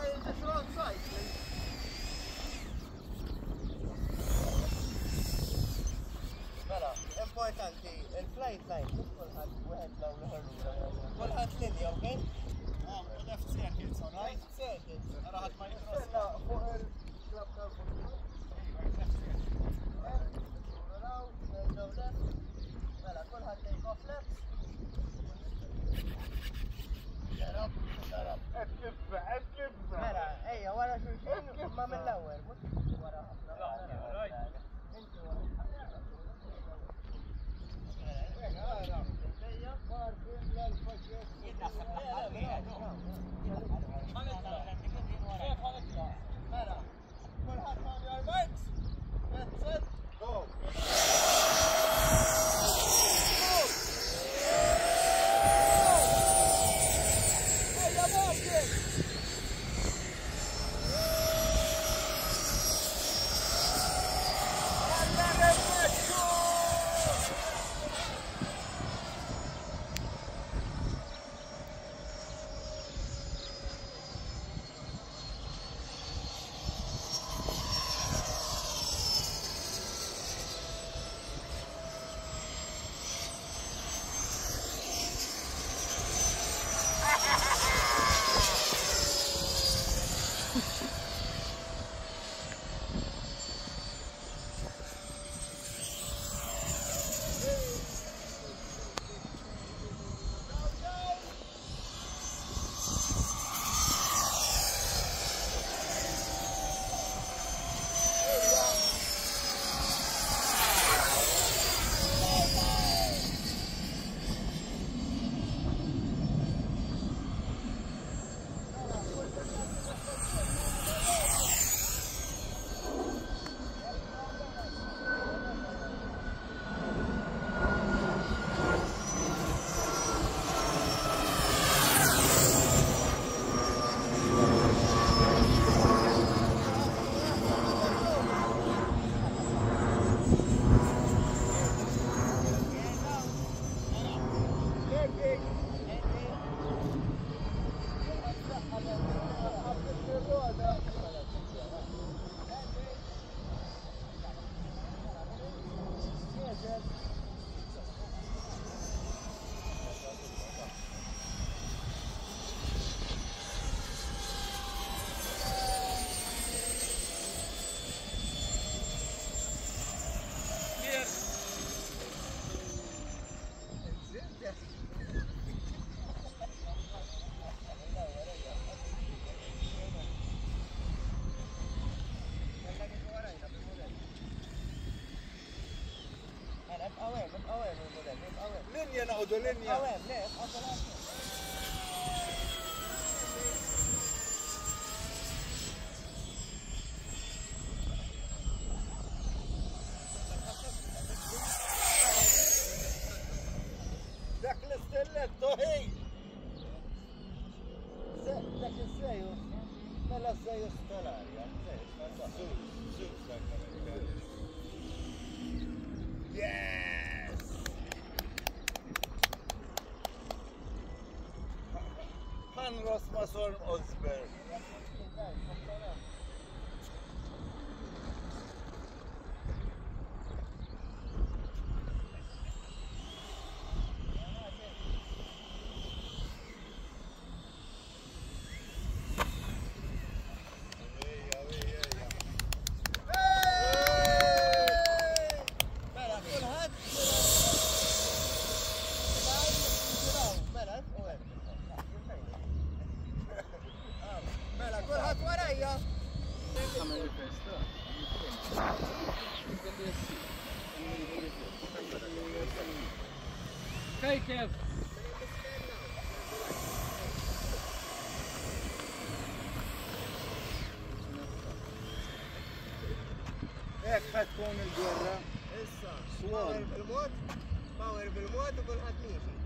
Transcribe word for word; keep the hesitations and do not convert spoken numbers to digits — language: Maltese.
Importanti, il-flight line, mux kulħadd wieħed law l-ħarrura. Kulħadd linja, okej? Ah, left circuits, all right? Left circuits. Ara ħadd ma jikros. Sella fuq il-klab tal-fuq. Left circuits. Raw, nerġgħu left. Mela, kulħadd take off left. Darab, darab. Ekibba, ekibba. Mela, ejja, wara xulxin, ma mill-ewwel, mhux wara ħafna. Inti wara. Linja naqdu linja. Dak l-istellet toħej. Dak il-seju, mela seju stalarja. Yes! Hanros Masor Osberg. Take care. Ek ħatkun il-gwerra. Issa, Sword. power bil-mod, power bil-mod u kulħadd miexi.